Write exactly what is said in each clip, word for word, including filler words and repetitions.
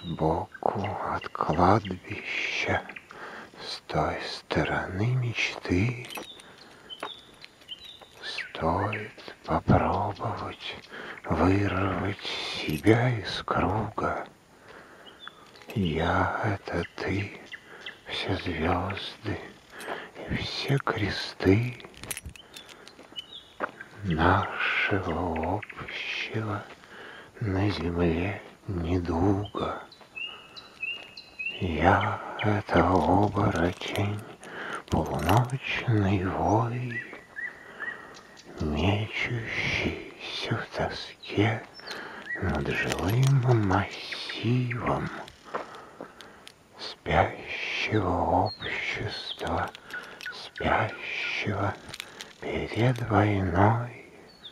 Сбоку от кладбища, с той стороны мечты, стоит попробовать вырвать себя из круга. Я — это ты, все звезды и все кресты нашего общего на земле недуга. Я — это оборотень, полуночный вой, мечущийся в тоске над жилым массивом спящего общества, спящего перед войной,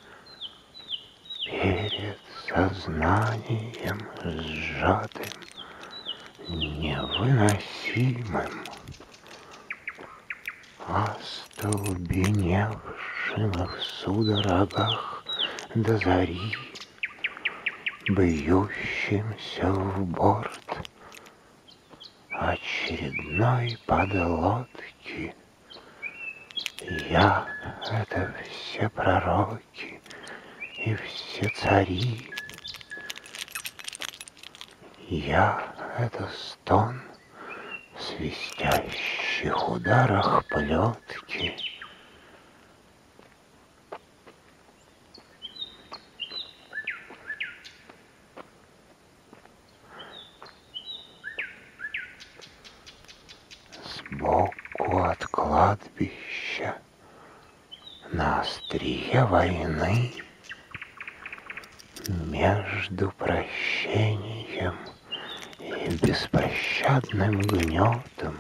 перед сознанием сжатым, невыносимым, остолбеневшим в судорогах до зари, бьющимся в борт очередной подлодки. Я — это все пророки и все цари. Я — это стон в свистящих ударах плетки. Сбоку от кладбища, на острие войны, между прощением и беспощадным гнетом,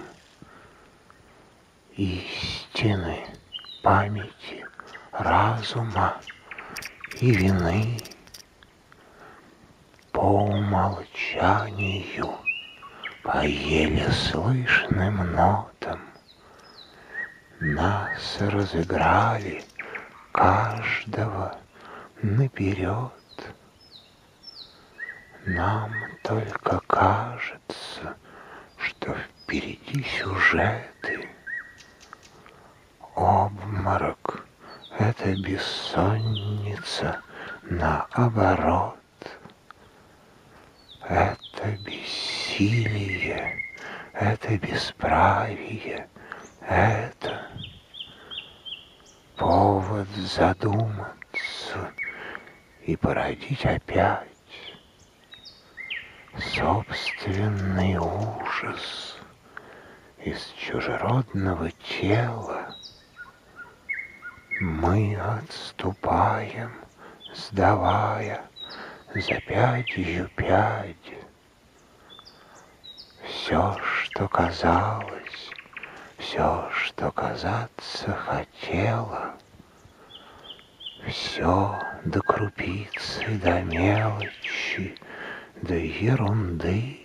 истины, памяти, разума и вины, по умолчанию, по еле слышным нотам нас разыграли каждого наперед. Нам только кажется, что впереди сюжеты. Обморок — это бессонница наоборот. Это бессилие, это бесправие, это повод задуматься и породить опять собственный ужас из чужеродного тела. Мы отступаем, сдавая за пятью пять. Все, что казалось, все, что казаться хотело, все до крупицы, до мелочи, до ерунды,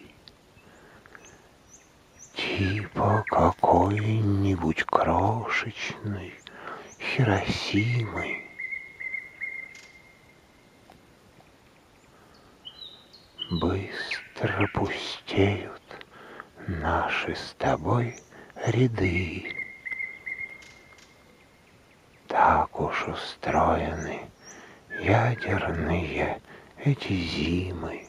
типа какой-нибудь крошечной Хиросимы. Быстро пустеют наши с тобой ряды. Так уж устроены ядерные эти зимы.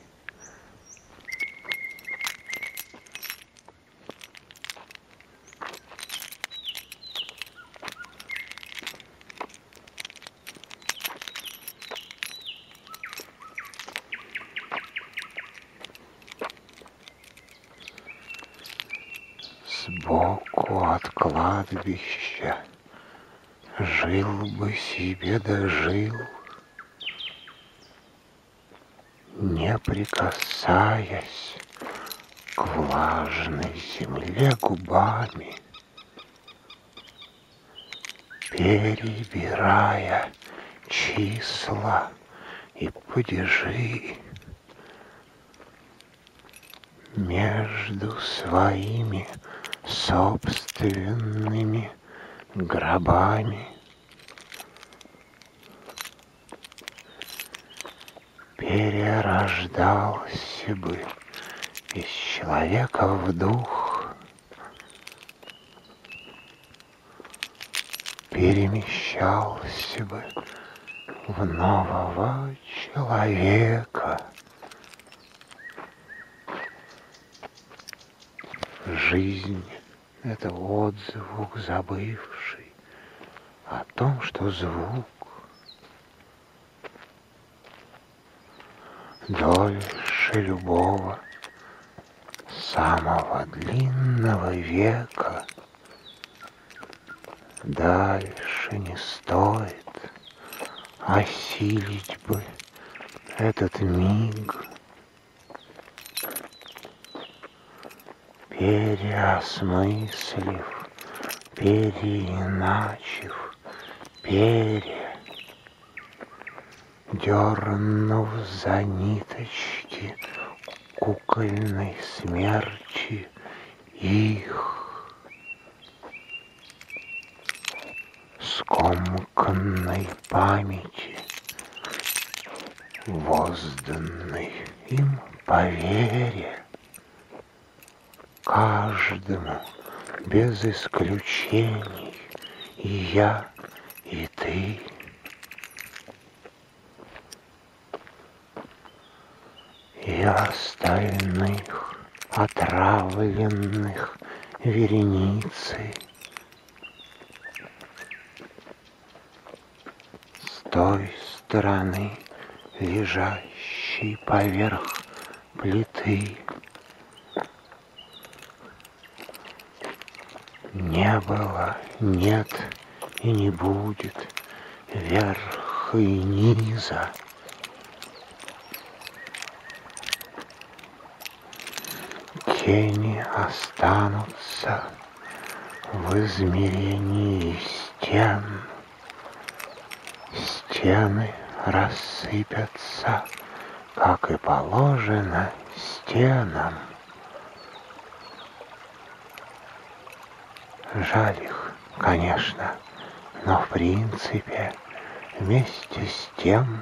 Сбоку от кладбища жил бы себе дожил, не прикасаясь к влажной земле губами, перебирая числа и падежи между своими собственными гробами. Перерождался бы из человека в дух перемещался бы в нового человека. Жизнь — это отзвук забывший о том, что звук дольше любого самого длинного века. Дальше не стоит осилить бы этот миг, переосмыслив, переиначив, пере, дернув за ниточки кукольной смерчи их, скомканной памяти, возданной им по вере, каждому без исключений, и я, и ты. И остальных, отравленных вереницей, с той стороны, лежащей поверх плиты, не было, нет и не будет верха и низа. Тени останутся в измерении стен. Стены рассыпятся, как и положено стенам. Жаль их, конечно, но в принципе вместе с тем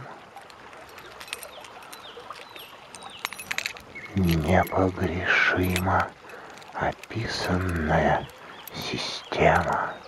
непогрешимо описанная система.